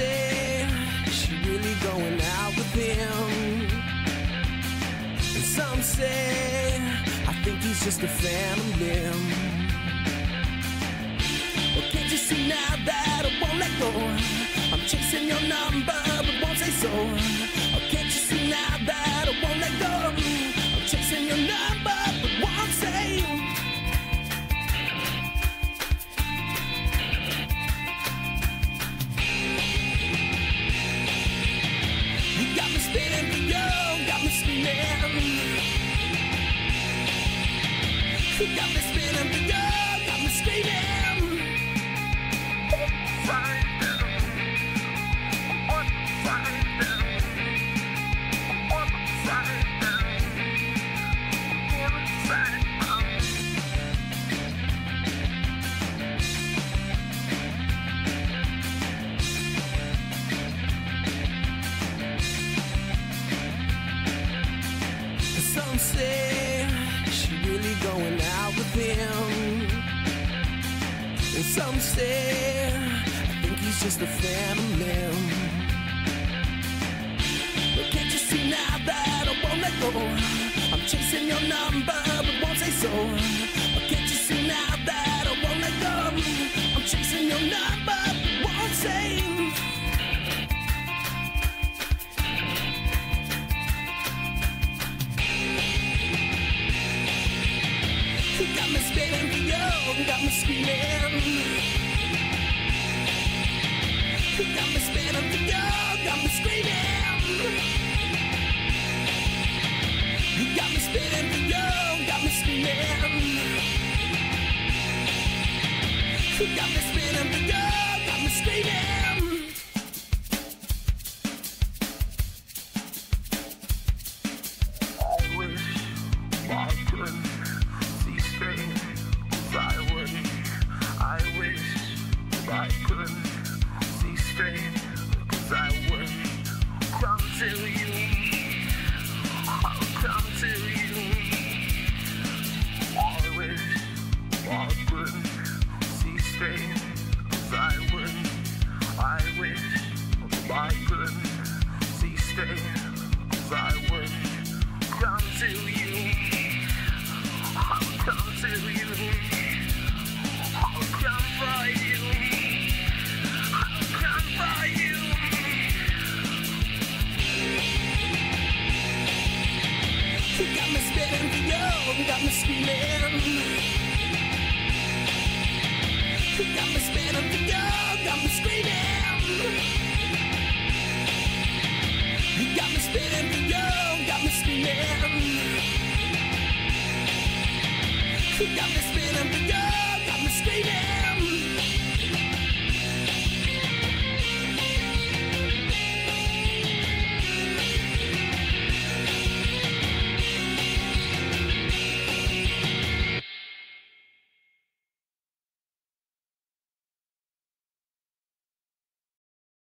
say she really going out with him, and some say I think he's just a phantom limb. Well, can't you see now that I won't let go? I'm chasing your number but won't say so. Oh, can't you see now that I won't let go? I'm chasing your number but won't say. You got me spinning for you, got me screaming. You got me spinning for you, got me screaming. Some say she really going out with him, and some say I think he's just a phantom limb. But can't you see now that I won't let go? I'm chasing your number but won't say so. But can't you see now that I won't let go? I'm chasing your number but won't say. Got me spinning for you, got me screaming. Got me spinning for you, got me screaming. Got me spinning for you, got me screaming. Got me spinning for you, got me screaming. I wish I could see straight, 'cause I wouldn't. I wish I could see straight, 'cause I wouldn't. Come to you, I'll come to you. I wish I could see straight, 'cause I wouldn't. I wish I could see straight, 'cause I wouldn't. Come to you, I'll come to you. I'll come for you. I'll come for you. Got me spinning for you, got me screaming. Got me spinning for you, got me screaming. Got me spinning for you, got me screaming. Got me